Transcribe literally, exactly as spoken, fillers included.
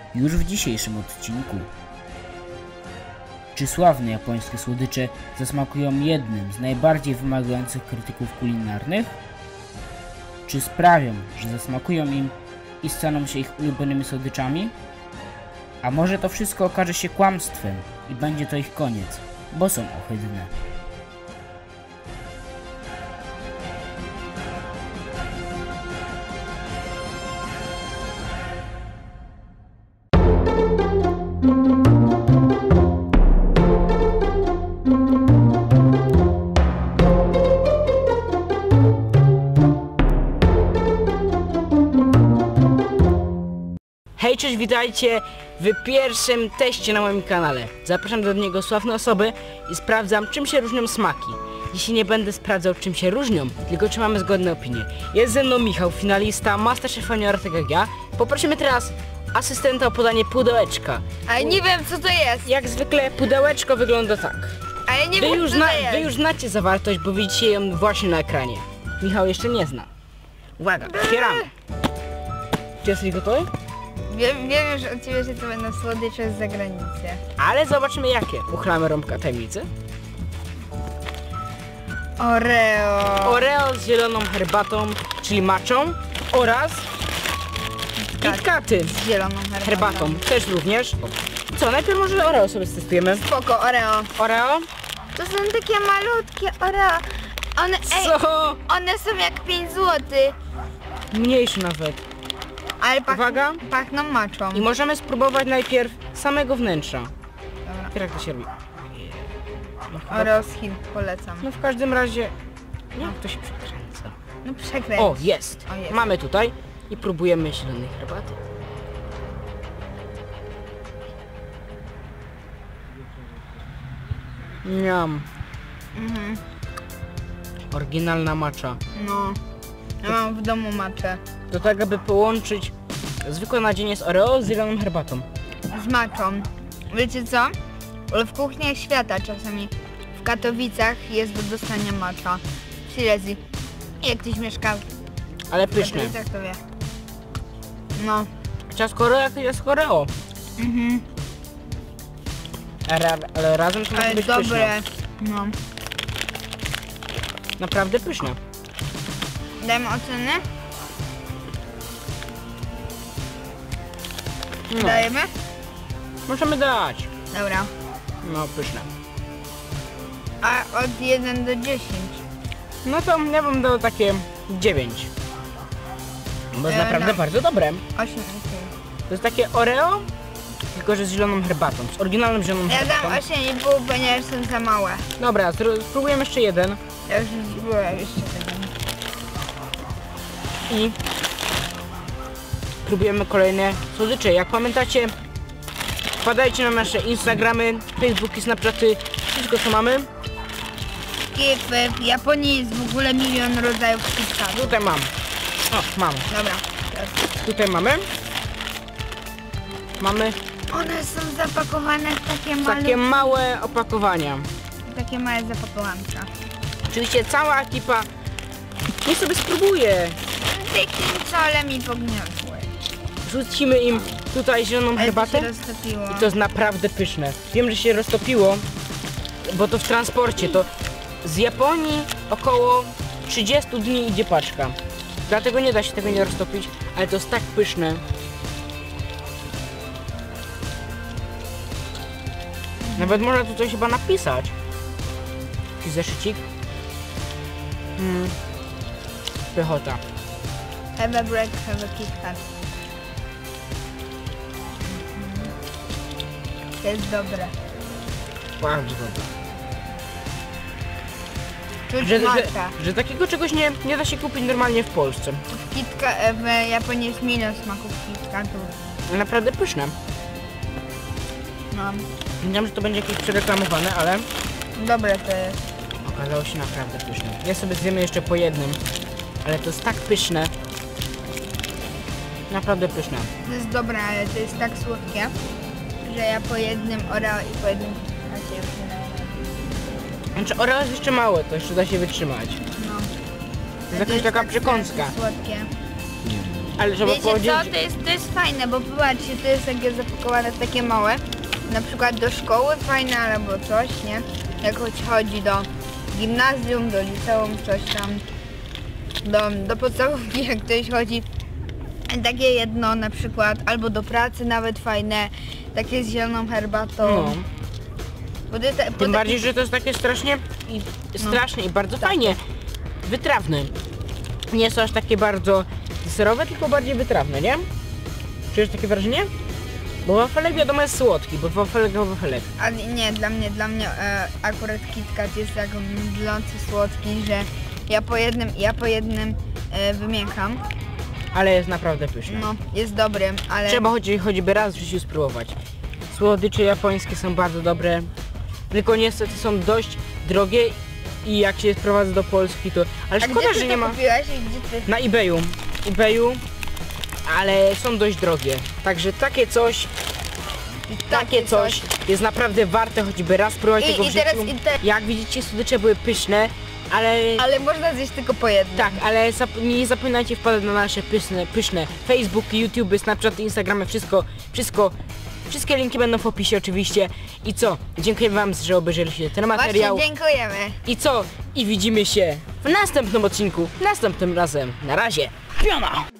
już w dzisiejszym odcinku. Czy sławne japońskie słodycze zasmakują jednym z najbardziej wymagających krytyków kulinarnych? Czy sprawią, że zasmakują im i staną się ich ulubionymi słodyczami? A może to wszystko okaże się kłamstwem i będzie to ich koniec, bo są ohydne. Hej, cześć, witajcie w pierwszym teście na moim kanale. Zapraszam do niego sławne osoby i sprawdzam, czym się różnią smaki. Dzisiaj nie będę sprawdzał, czym się różnią, tylko czy mamy zgodne opinie. Jest ze mną Michał, finalista Masterchef Junior, tak jak ja. Poprosimy teraz asystenta o podanie pudełeczka. Ale nie wiem, co to jest. Jak zwykle pudełeczko wygląda tak. Ale nie Wy wiem, już, co zna, to jest. wy już znacie zawartość, bo widzicie ją właśnie na ekranie. Michał jeszcze nie zna. Uwaga, otwieramy. Czy jesteś gotowy? Wiem, wiem już od ciebie, że to będą słodycze z zagranicy. Ale zobaczymy jakie. Uchylamy rąbka tajemnicy. Oreo. Oreo z zieloną herbatą, czyli matchą, oraz KitKaty Z zieloną herbatą. herbatą, też również. Co, najpierw może Oreo sobie stestujemy. Spoko, Oreo. Oreo? To są takie malutkie Oreo. One, ej, Co? one są jak pięć złotych. Mniejszy nawet. Ale pach, Uwaga. pachną maczą. I możemy spróbować najpierw samego wnętrza. Dobra. Najpierw jak to się robi. No, chyba- Oreo z Chin, polecam. no w każdym razie... Jak to się przekręca? No przekręć. O, jest. O, jest. Mamy tutaj i próbujemy zielonej herbaty. Niam. Mhm. Oryginalna macza. No. Ja mam w domu maczę. Do tego, by połączyć zwykłe nadzienie z Oreo z zieloną herbatą. Z maczą. Wiecie co? Ale w kuchniach świata czasami w Katowicach jest do dostania macza. W Silesii. Jak ktoś mieszka Ale w pyszne. Katowicach, to wie. No. Ciastko Oreo jak to jest Oreo. Mhm. Ra ale razem to może Ale być dobre. pyszne. No. Naprawdę pyszne. Dajmy oceny? No, Dajemy? możemy dać. Dobra. No pyszne. A od jeden do dziesięciu. No to ja bym dał takie dziewięć. Bo jest Ja naprawdę dam- bardzo dobre. osiem. To jest takie Oreo, tylko że z zieloną herbatą. Z oryginalną zieloną Ja herbatą. dam osiem i pół, ponieważ są za małe. Dobra, zro- spróbujemy jeszcze jeden. Ja już byłem jeszcze tego. I próbujemy kolejne słodycze. Jak pamiętacie, wpadajcie na nasze Instagramy, Facebooki, Snapchaty, wszystko co mamy. Kipy. W Japonii jest w ogóle milion rodzajów KitKatów. Tutaj mam. O, mam. Dobra. Tutaj mamy. Mamy One są zapakowane w takie małe, takie małe opakowania. takie małe zapakowanka. Oczywiście cała ekipa niech sobie spróbuje. Takim cole mi pogniotły. Rzucimy im tutaj zieloną Ale to herbatę. się roztopiło. I to jest naprawdę pyszne. Wiem, że się roztopiło, bo to w transporcie. To z Japonii około trzydzieści dni idzie paczka. Dlatego nie da się tego nie roztopić, ale to jest tak pyszne. Nawet można tu coś chyba napisać. Jakiś zeszycik. Mm. Pychota. Have a break, have a KitKat. To jest dobre. Bardzo dobre. Czuć Że, że, macza. że takiego czegoś nie, nie da się kupić normalnie w Polsce. W, Kitka, w Japonii jest milion smaków KitKatów. Naprawdę pyszne. No. Wiedziałem, że to będzie jakieś przereklamowane, ale Dobre to jest. okazało się naprawdę pyszne. Ja sobie zjemy jeszcze po jednym, ale to jest tak pyszne. Naprawdę pyszne. To jest dobre, ale to jest tak słodkie, że ja po jednym Oreo i po jednym KitKacie już nie daję. Znaczy Oreo jest jeszcze małe, to jeszcze da się wytrzymać. No. To jest jakaś taka tak przekąska. słodkie. Ale trzeba Wiecie powiedzieć... co, to jest, to jest fajne, bo popatrzcie, to jest takie zapakowane w takie małe. Na przykład do szkoły fajne albo coś, nie? Jak choć chodzi do gimnazjum, do liceum, coś tam. Do, do podstawówki, jak ktoś chodzi. Takie jedno na przykład, albo do pracy nawet fajne, takie z zieloną herbatą. No. Bo to, te, bo Tym te- bardziej, że to jest takie strasznie i strasznie i bardzo fajnie wytrawne. Nie jest to aż takie bardzo serowe, tylko bardziej wytrawne, nie? Czujesz takie wrażenie? Bo wafelek wiadomo jest słodki, bo wafelek to wafelek. A nie, dla mnie, dla mnie e, akurat KitKat jest tak mdlący, słodki, że ja po jednym, ja po jednym e, wymiękam. Ale jest naprawdę pyszny. No, jest dobry, ale... Trzeba choć, choćby raz w życiu spróbować. Słodycze japońskie są bardzo dobre, tylko niestety są dość drogie i jak się sprowadza do Polski to... Ale A szkoda, gdzie ty że to nie ma... kupiłeś i gdzie ty... Na eBayu. eBayu, ale są dość drogie. Także takie coś, takie coś jest naprawdę warte choćby raz spróbować I- tego w i teraz- życiu. i te- Jak widzicie, słodycze były pyszne, ale... Ale można zjeść tylko po jednym. Tak, ale zap nie zapominajcie wpadać na nasze pyszne, pyszne Facebook, YouTube, Snapchat, Instagramy, wszystko, wszystko, wszystkie linki będą w opisie oczywiście. I co? Dziękuję wam, że obejrzeliście ten materiał. Właśnie, dziękujemy. I co? I widzimy się w następnym odcinku, następnym razem. Na razie. Piona!